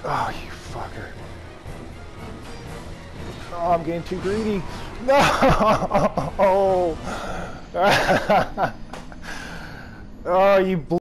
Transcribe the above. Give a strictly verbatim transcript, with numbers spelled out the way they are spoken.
Oh, you fucker. Oh, I'm getting too greedy. No! Oh, you blew